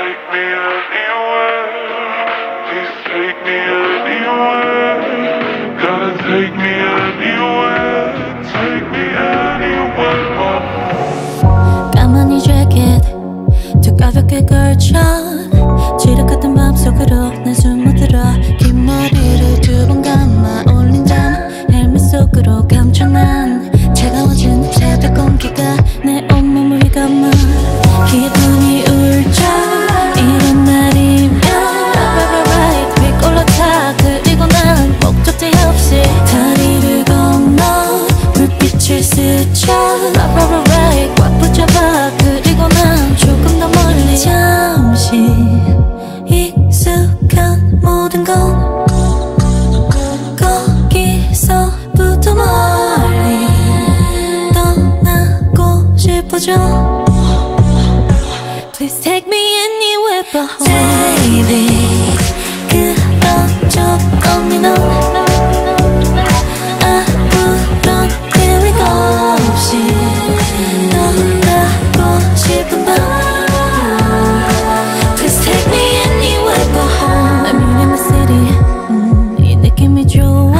take me anywhere. Please take me anywhere. Gotta take me anywhere. Take me anywhere. 까만 이 재킷 두 가볍게 걸쳐 지륵 같은 맘속으로 내 숨을 들어 긴 머리를 두 번 감아 올린 잠 헬멧 속으로 감춰난 차가워진 새벽 공기가 내 온몸을 휘감아 기분이 울적 이런 날이면 right 위 올라타 그리고 난 목적지 없이 다리를 건너 불빛을 스쳐 right 꽉 붙잡아 그리고 난 조금 더 멀리 잠시 익숙한 모든 건 거기서부터 멀리 떠나고 싶어져 Please take me anywhere but home Baby 그런 적 없니 넌 아무런 계획 없이 떠나고 싶은 밤 Please take me anywhere but home I'm in my city 이 느낌이 좋아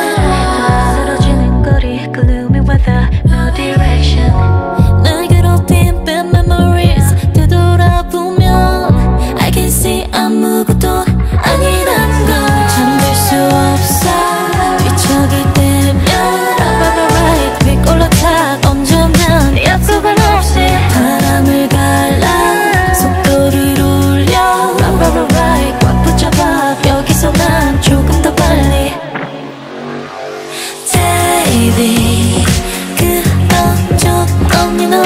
쓰러지는 거리 gloomy weather no direction 날 괴롭힌 bad memories 되돌아보면 I can see 아무것도 아니란 걸 잠들 수 없어 뒤척일 때면 right 위 올라타 언제면 약속은 없이 바람을 갈라 속도를 올려 right 꽉 붙잡아 여기서 난 조금 더 빨리 Baby 그런 적 없니 넌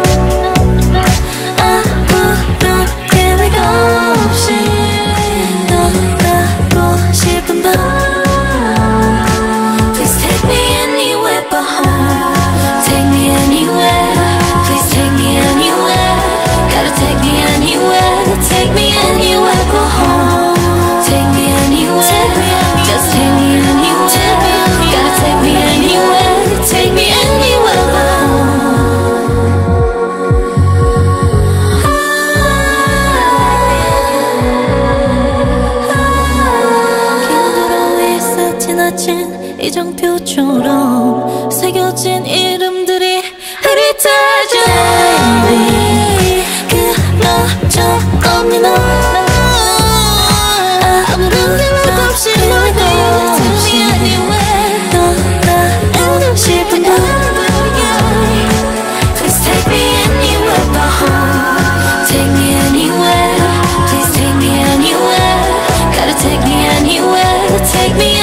아무런 계획 없이 떠나고 싶은 밤 Please take me anywhere but home Take me anywhere Please take me anywhere Gotta take me anywhere Take me anywhere but home Take me anywhere Just take me anywhere Gotta take me anywhere Take me anywhere but home 기도로 있어 지나친 이정표처럼 새겨진 이름들이 흐릿해져 Baby 그런 적 없니 넌 아무런 계획 없이 Take me anywhere 떠나고 싶은 밤 Please take me anywhere but home Take me anywhere Please take me anywhere Gotta take me anywhere Take me